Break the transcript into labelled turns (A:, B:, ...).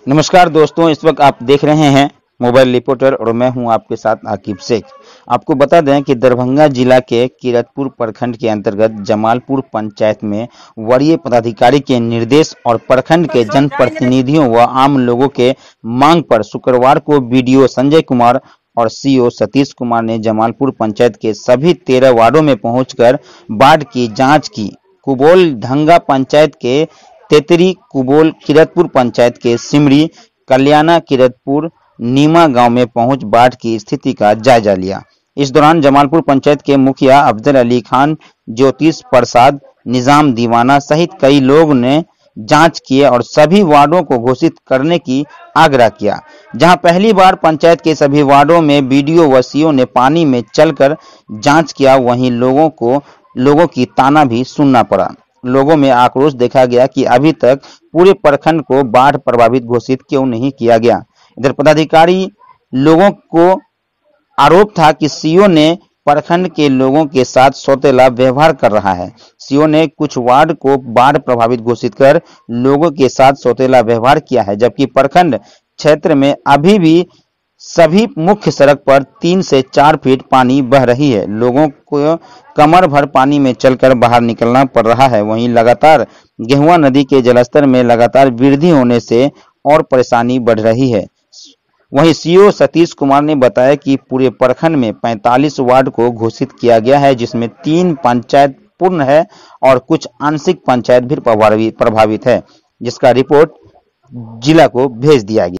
A: नमस्कार दोस्तों, इस वक्त आप देख रहे हैं मोबाइल रिपोर्टर और मैं हूं आपके साथ आकिब शेख। आपको बता दें कि दरभंगा जिला के किरतपुर प्रखंड के अंतर्गत जमालपुर पंचायत में वरीय पदाधिकारी के निर्देश और प्रखंड के जनप्रतिनिधियों व आम लोगों के मांग पर शुक्रवार को बीडीओ संजय कुमार और सीओ सतीश कुमार ने जमालपुर पंचायत के सभी 13 वार्डों में पहुंचकर बाढ़ की जाँच की। कुबोल ढंगा पंचायत के तेतरी, कुबोल, किरतपुर पंचायत के सिमरी, कल्याणा, किरतपुर, नीमा गांव में पहुंच बाढ़ की स्थिति का जायजा लिया। इस दौरान जमालपुर पंचायत के मुखिया अफजल अली खान, ज्योतिष प्रसाद, निजाम दीवाना सहित कई लोग ने जांच किए और सभी वार्डों को घोषित करने की आग्रह किया। जहां पहली बार पंचायत के सभी वार्डों में बीडीओ व सीओ ने पानी में चलकर जांच किया, वहीं लोगों की ताना भी सुनना पड़ा। लोगों में आक्रोश देखा गया कि अभी तक पूरे प्रखंड को बाढ़ प्रभावित घोषित क्यों नहीं किया गया। इधर पदाधिकारी लोगों को आरोप था कि सीओ ने प्रखंड के लोगों के साथ सौतेला व्यवहार कर रहा है। सीओ ने कुछ वार्ड को बाढ़ प्रभावित घोषित कर लोगों के साथ सौतेला व्यवहार किया है, जबकि प्रखंड क्षेत्र में अभी भी सभी मुख्य सड़क पर 3 से 4 फीट पानी बह रही है। लोगों को कमर भर पानी में चलकर बाहर निकलना पड़ रहा है। वहीं लगातार गेहुआ नदी के जलस्तर में लगातार वृद्धि होने से और परेशानी बढ़ रही है। वहीं सीओ सतीश कुमार ने बताया कि पूरे प्रखंड में 45 वार्ड को घोषित किया गया है, जिसमें 3 पंचायत पूर्ण है और कुछ आंशिक पंचायत भी प्रभावित है, जिसका रिपोर्ट जिला को भेज दिया गया।